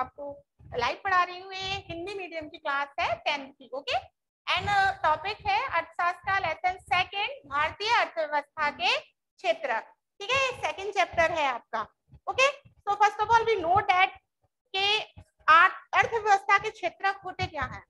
आपको लाइव पढ़ा रही हूँ। ये हिंदी मीडियम की क्लास है 10th की। ओके, एंड टॉपिक है अर्थशास्त्र का लेसन सेकेंड, भारतीय अर्थव्यवस्था के क्षेत्र। ठीक है, सेकेंड चैप्टर है आपका। Okay, so first of all we know that के अर्थव्यवस्था के क्षेत्र होते क्या है,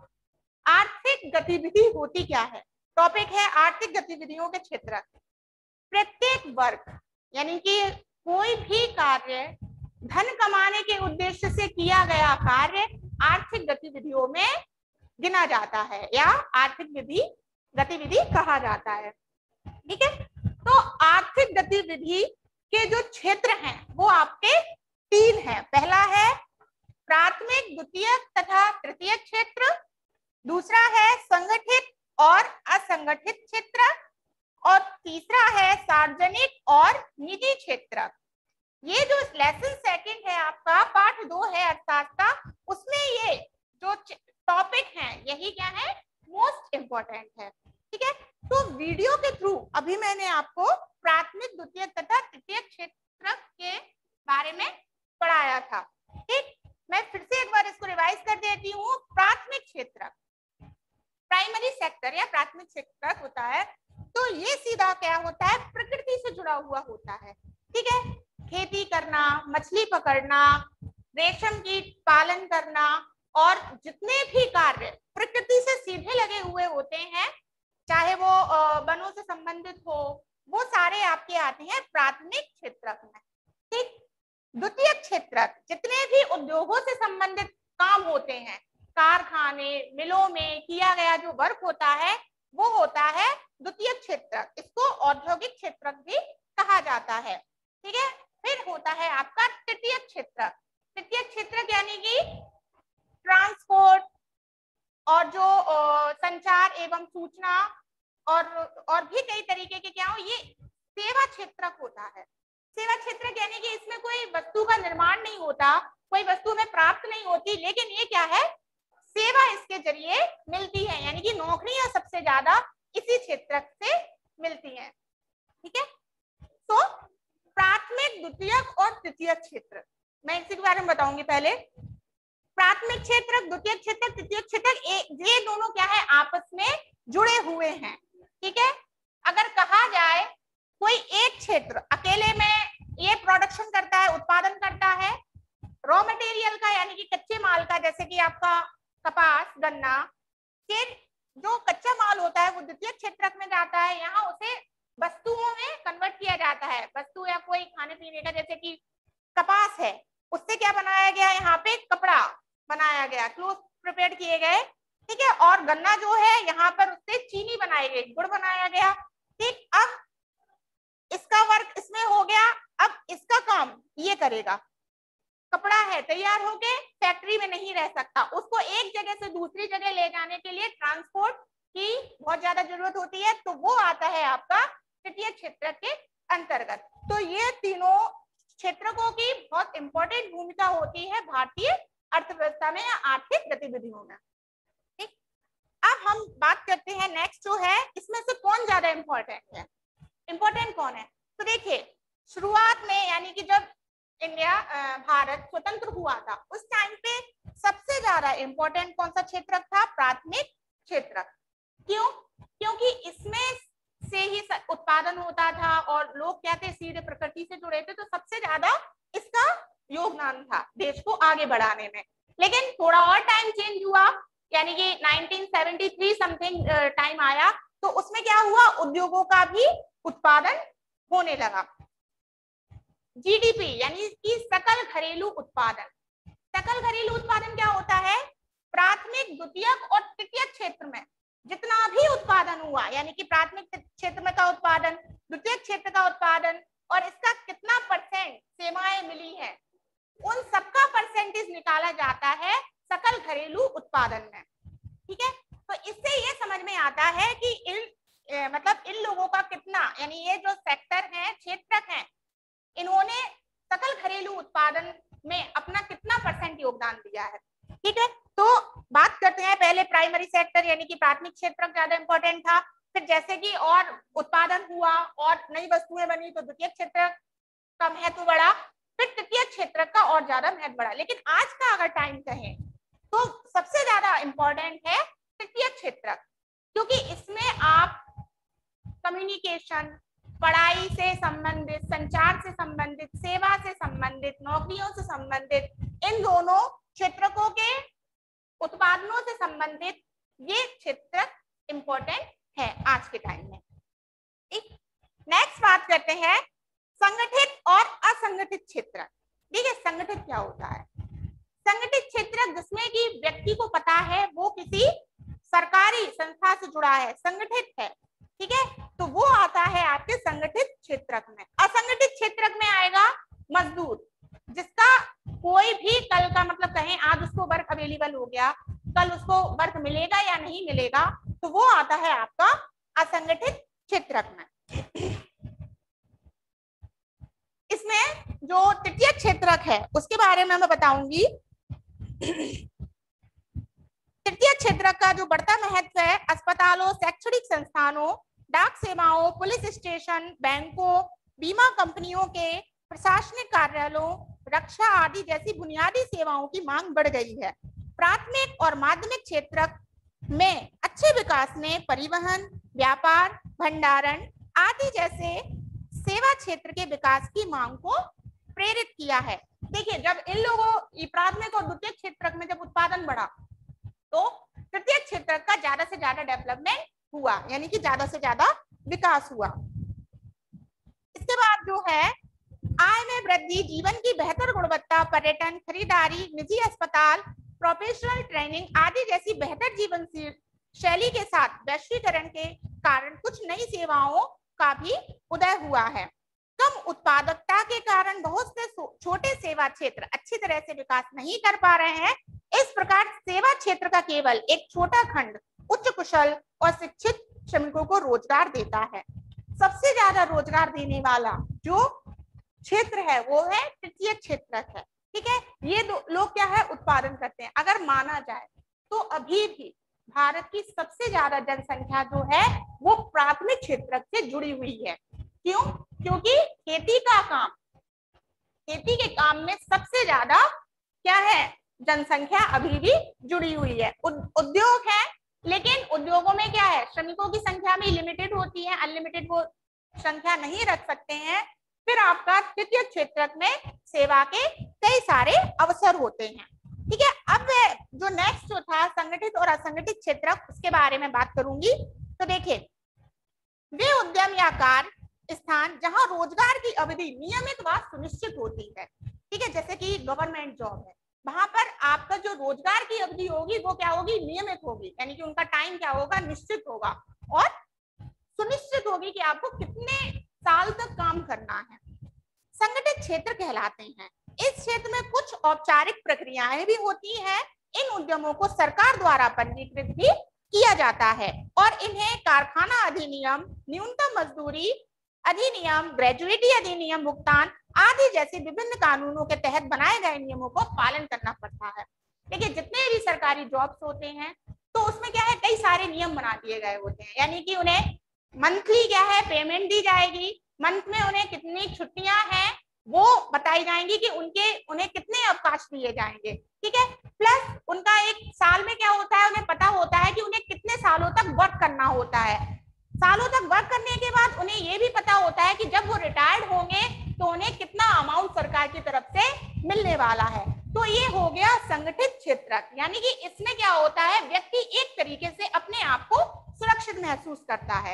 आर्थिक गतिविधि होती क्या है। टॉपिक है आर्थिक गतिविधियों के क्षेत्र। प्रत्येक वर्ग यानी कि कोई भी कार्य धन कमाने के उद्देश्य से किया गया कार्य आर्थिक गतिविधियों में गिना जाता है या आर्थिक गतिविधि कहा जाता है। ठीक है, तो आर्थिक गतिविधि के जो क्षेत्र हैं वो आपके 3 हैं। पहला है प्राथमिक, द्वितीयक तथा तृतीयक क्षेत्र। दूसरा है संगठित और असंगठित क्षेत्र, और तीसरा है सार्वजनिक और निजी क्षेत्र। ये जो लेसन सेकंड है आपका, पाठ 2 है अर्थशास्त्र का, उसमें ये जो टॉपिक है यही क्या है, मोस्ट इंपॉर्टेंट है। ठीक है, तो वीडियो के थ्रू अभी मैंने आपको प्राथमिक, द्वितीयक तथा तृतीयक क्षेत्र के बारे में पढ़ाया था। ठीक, मैं फिर से एक बार इसको रिवाइज कर देती हूँ। प्राथमिक क्षेत्र, प्राइमरी सेक्टर या प्राथमिक सेक्टर होता है, तो ये सीधा क्या होता है, प्रकृति से जुड़ा हुआ होता है। ठीक है, खेती करना, मछली पकड़ना, रेशम कीट पालन करना और जितने भी कार्य प्रकृति से सीधे लगे हुए होते हैं, चाहे वो वनों से संबंधित हो, वो सारे आपके आते हैं प्राथमिक क्षेत्र में। ठीक, द्वितीय क्षेत्र जितने भी उद्योगों से संबंधित काम होते हैं, कारखाने, मिलों में किया गया जो वर्क होता है वो होता है द्वितीय क्षेत्र। इसको औद्योगिक क्षेत्र भी कहा जाता है। ठीक है, फिर होता है आपका तृतीय क्षेत्र। तृतीय क्षेत्र यानी कि ट्रांसपोर्ट और जो संचार एवं सूचना और भी कई तरीके के क्या हो, ये सेवा क्षेत्र होता है। सेवा क्षेत्र यानी कि इसमें कोई वस्तु का निर्माण नहीं होता, कोई वस्तु में प्राप्त नहीं होती, लेकिन ये क्या है, सेवा इसके जरिए मिलती है, यानी कि नौकरियां सबसे ज्यादा इसी क्षेत्र से मिलती हैं। ठीक है, तो प्राथमिक, द्वितीयक और तृतीयक क्षेत्र मैं इसी के बारे में बताऊंगी। पहले प्राथमिक क्षेत्र, द्वितीय क्षेत्र, तृतीय क्षेत्र, ये दोनों क्या है, आपस में जुड़े हुए हैं। ठीक है, अगर कहा जाए कोई एक क्षेत्र अकेले में ये प्रोडक्शन करता है, उत्पादन करता है रॉ मटेरियल का यानी कि कच्चे माल का, जैसे कि आपका कपास, गन्ना, फिर जो कच्चा माल होता है वो द्वितीय क्षेत्र में जाता है, यहाँ उसे वस्तुओं में कन्वर्ट किया जाता है। वस्तु या कोई खाने पीने का, जैसे कि कपास है, उससे क्या बनाया गया, यहाँ पे कपड़ा बनाया गया, क्लोथ प्रिपेयर किए गए। ठीक है, और गन्ना जो है यहाँ पर उससे चीनी बनाई गई, गुड़ बनाया गया। ठीक, अब इसका वर्क इसमें हो गया, अब इसका काम ये करेगा, कपड़ा है तैयार हो गए, फैक्ट्री में नहीं रह सकता, उसको एक जगह से दूसरी जगह ले जाने के लिए ट्रांसपोर्ट की बहुत ज्यादा जरूरत होती है, तो वो आता है आपका तृतीय क्षेत्र के अंतर्गत। तो ये तीनों क्षेत्रों की बहुत इंपॉर्टेंट भूमिका होती है भारतीय अर्थव्यवस्था में या आर्थिक गतिविधियों में। ठीक, अब हम बात करते हैं नेक्स्ट जो है, इसमें से कौन ज्यादा इंपॉर्टेंट है, इंपॉर्टेंट कौन है। तो देखिए, शुरुआत में यानी कि जब इंडिया भारत स्वतंत्र हुआ था, उस टाइम पे सबसे ज्यादा इंपॉर्टेंट कौन सा क्षेत्र था, प्राथमिक क्षेत्र। क्यों, क्योंकि इसमें से ही उत्पादन होता था और लोग क्या थे, सीधे प्रकृति से जुड़े थे, तो सबसे ज्यादा इसका योगदान था देश को आगे बढ़ाने में। लेकिन थोड़ा और टाइम चेंज हुआ, यानी कि 1973 समथिंग टाइम आया, तो उसमें क्या हुआ, उद्योगों का भी उत्पादन होने लगा। जीडीपी यानी कि सकल घरेलू उत्पादन। सकल घरेलू उत्पादन क्या होता है, प्राथमिक, द्वितीयक और तृतीय क्षेत्र में जितना भी उत्पादन हुआ, यानी कि प्राथमिक क्षेत्र में का उत्पादन, द्वितीय क्षेत्र का उत्पादन, और इसका कितना परसेंट सेवाएं मिली है, उन सबका परसेंटेज निकाला जाता है सकल घरेलू उत्पादन में। ठीक है, तो इससे ये समझ में आता है कि इन लोगों का कितना, यानी ये जो सेक्टर है, क्षेत्र है, इन्होंने सकल घरेलू उत्पादन में अपना कितना परसेंट योगदान दिया है। ठीक है, तो बात करते हैं पहले प्राइमरी सेक्टर यानी कि प्राथमिक क्षेत्र ज्यादा इंपॉर्टेंट था, फिर जैसे कि और उत्पादन हुआ और नई वस्तुएं बनी तो द्वितीय क्षेत्र का महत्व बढ़ा, फिर तृतीय क्षेत्र का और ज्यादा महत्व बढ़ा। लेकिन आज का अगर टाइम कहें तो सबसे ज्यादा इंपॉर्टेंट है तृतीय क्षेत्र, क्योंकि इसमें आप कम्युनिकेशन, पढ़ाई से संबंधित, संचार से संबंधित, सेवा से संबंधित, नौकरियों से संबंधित, इन दोनों क्षेत्रकों के उत्पादनों से संबंधित ये क्षेत्र इंपॉर्टेंट है आज के टाइम में। नेक्स्ट बात करते हैं संगठित और असंगठित क्षेत्र। ठीक है, संगठित क्या होता है? संगठित क्षेत्र जिसमें कि व्यक्ति को पता है वो किसी सरकारी संस्था से जुड़ा है, संगठित है। ठीक है, तो वो आता है आपके संगठित क्षेत्र में। असंगठित क्षेत्र में आएगा मजदूर, जिसका कोई भी कल का मतलब कहें आज उसको वर्क अवेलेबल हो गया, कल उसको वर्क मिलेगा या नहीं मिलेगा, तो वो आता है आपका असंगठित क्षेत्र में। इसमें जो तृतीय क्षेत्रक है उसके बारे में मैं बताऊंगी। तृतीय क्षेत्रक का जो बढ़ता महत्व है अस्पतालों, शैक्षणिक संस्थानों, डाक सेवाओं, पुलिस स्टेशन, बैंकों, बीमा कंपनियों के प्रशासनिक कार्यालयों, रक्षा आदि जैसी बुनियादी सेवाओं की मांग बढ़ गई है। प्राथमिक और माध्यमिक क्षेत्र में अच्छे विकास ने परिवहन, व्यापार, भंडारण आदि जैसे सेवा क्षेत्र के विकास की मांग को प्रेरित किया है। देखिए, जब इन लोगों प्राथमिक और द्वितीय क्षेत्र में जब उत्पादन बढ़ा तो तृतीय क्षेत्र का ज्यादा से ज्यादा डेवलपमेंट हुआ, यानी कि ज्यादा से ज्यादा विकास हुआ। इसके बाद जो है आय में वृद्धि, जीवन की बेहतर गुणवत्ता, पर्यटन, खरीदारी, निजी अस्पताल, प्रोफेशनल ट्रेनिंग आदि जैसी बेहतर जीवन शैली के साथ वैश्वीकरण के कारण कुछ नई सेवाओं का भी उदय हुआ है। कम उत्पादकता के कारण बहुत से छोटे सेवा क्षेत्र अच्छी तरह से विकास नहीं कर पा रहे हैं। इस प्रकार सेवा क्षेत्र का केवल एक छोटा खंड उच्च कुशल और शिक्षित श्रमिकों को रोजगार देता है। सबसे ज्यादा रोजगार देने वाला जो क्षेत्र है वो है तृतीय क्षेत्र है। ठीक है, ये लोग क्या है उत्पादन करते हैं। अगर माना जाए तो अभी भी भारत की सबसे ज्यादा जनसंख्या जो है वो प्राथमिक क्षेत्र से जुड़ी हुई है। क्यों? क्योंकि खेती का काम, खेती के काम में सबसे ज्यादा क्या है जनसंख्या अभी भी जुड़ी हुई है। उद्योग है, लेकिन उद्योगों में क्या है श्रमिकों की संख्या भी लिमिटेड होती है, अनलिमिटेड वो संख्या नहीं रख सकते हैं। फिर आपका तृतीय क्षेत्र में सेवा के कई सारे अवसर होते हैं। ठीक है, अब जो नेक्स्ट जो था संगठित और असंगठित क्षेत्र उसके बारे में बात करूंगी। तो देखिए, वे उद्यम या कार्य स्थान जहां रोजगार की अवधि नियमित व सुनिश्चित होती है। ठीक है, जैसे कि गवर्नमेंट जॉब है, वहां पर आपका जो रोजगार की अवधि होगी वो क्या होगी नियमित होगी, यानी कि उनका टाइम क्या होगा निश्चित होगा और सुनिश्चित होगी कि आपको कितने साल तक काम करना है। संगठित क्षेत्र कहलाते हैं। इस क्षेत्र में कुछ औपचारिक प्रक्रियाएं भी होती हैं। इन उद्यमों को सरकार द्वारा पंजीकृत भी किया जाता है और इन्हें कारखाना अधिनियम, न्यूनतम मजदूरी अधिनियम, ग्रेजुएटी अधिनियम, भुगतान आदि जैसे विभिन्न कानूनों के तहत बनाए गए नियमों को पालन करना पड़ता है। देखिए, जितने भी सरकारी जॉब्स होते हैं तो उसमें क्या है कई सारे नियम बना दिए गए होते हैं, यानी कि उन्हें मंथली क्या है पेमेंट दी जाएगी, मंथ में उन्हें कितनी छुट्टियां हैं वो बताई जाएंगी कि उन्हें कितने अवकाश दिए जाएंगे। ठीक है, प्लस उनका एक साल में क्या होता है उन्हें पता होता है कि उन्हें कितने सालों तक वर्क करना होता है। सालों तक वर्क करने के बाद उन्हें ये भी पता होता है कि जब वो रिटायर्ड होंगे तो उन्हें कितना अमाउंट सरकार की तरफ से मिलने वाला है। तो ये हो गया संगठित क्षेत्र, यानी कि इसमें क्या होता है व्यक्ति एक तरीके से अपने आप को सुरक्षित महसूस करता है,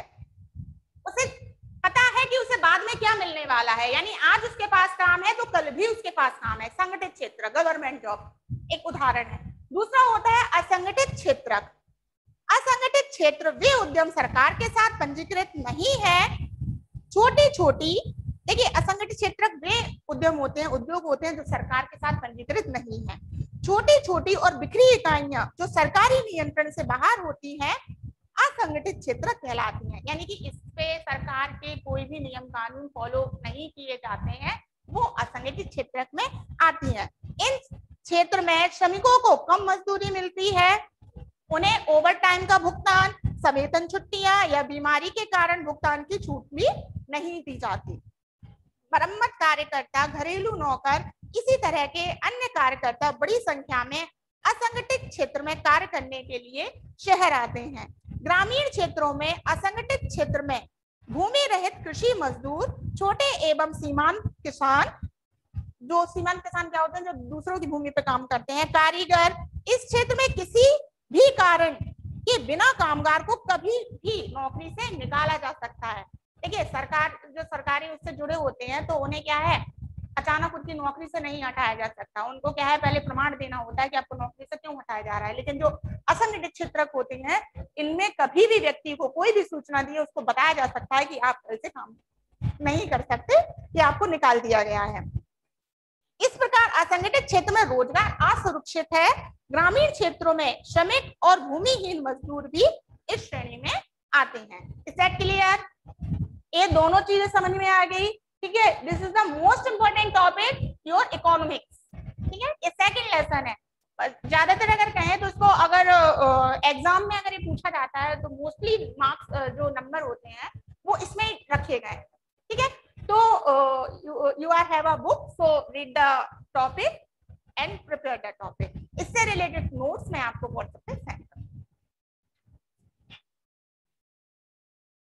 उसे पता है कि उसे बाद में क्या मिलने वाला है, यानी आज उसके पास काम है तो कल भी उसके पास काम है। संगठित क्षेत्र गवर्नमेंट जॉब एक उदाहरण है। दूसरा होता है असंगठित क्षेत्र। असंगठित क्षेत्र वे उद्यम सरकार के साथ पंजीकृत नहीं है। छोटी छोटी, देखिए असंगठित क्षेत्र वे उद्यम होते हैं, उद्योग होते हैं जो सरकार के साथ पंजीकृत नहीं है। छोटी छोटी और बिखरी इकाइयां जो सरकारी नियंत्रण से बाहर होती हैं असंगठित क्षेत्र कहलाती हैं, यानी कि इस पे सरकार के कोई भी नियम कानून फॉलो नहीं किए जाते हैं, वो असंगठित क्षेत्र में आती हैं। इन क्षेत्र में श्रमिकों को कम मजदूरी मिलती है, उन्हें ओवर टाइम का भुगतान, सवेतन छुट्टियां या बीमारी के कारण भुगतान की छूट भी नहीं दी जाती। मरम्मत कार्यकर्ता, घरेलू नौकर, इसी तरह के अन्य कार्यकर्ता बड़ी संख्या में असंगठित क्षेत्र में कार्य करने के लिए शहर आते हैं। ग्रामीण क्षेत्रों में असंगठित क्षेत्र में भूमि रहित कृषि मजदूर, छोटे एवं सीमांत किसान, जो सीमांत किसान क्या होते हैं, जो दूसरों की भूमि पे काम करते हैं, कारीगर, इस क्षेत्र में किसी भी कारण के बिना कामगार को कभी भी नौकरी से निकाला जा सकता है। देखिए सरकार, जो सरकारी उससे जुड़े होते हैं तो उन्हें क्या है, अचानक उनकी नौकरी से नहीं हटाया जा सकता। उनको क्या है, पहले प्रमाण देना होता है कि आपको नौकरी से क्यों हटाया जा रहा है। लेकिन जो असंगठित क्षेत्र होते हैं, इनमें कभी भी व्यक्ति को कोई भी सूचना दी, उसको बताया जा सकता है कि आप ऐसे काम नहीं कर सकते, कि आपको निकाल दिया गया है। इस प्रकार असंगठित क्षेत्र में रोजगार असुरक्षित है। ग्रामीण क्षेत्रों में श्रमिक और भूमिहीन मजदूर भी इस श्रेणी में आते हैं। Is that clear? ये दोनों चीजें समझ में आ गई, ठीक है। This is the most important topic, your economics, ठीक है। ये सेकंड लेसन है। ज्यादातर अगर कहें तो इसको अगर एग्जाम में अगर ये पूछा जाता है तो मोस्टली मार्क्स जो नंबर होते हैं वो इसमें रखे गए, ठीक है। तो you are have a book, so read the topic and prepare the topic. इससे रिलेटेड नोट्स मैं आपको व्हाट्सएप पे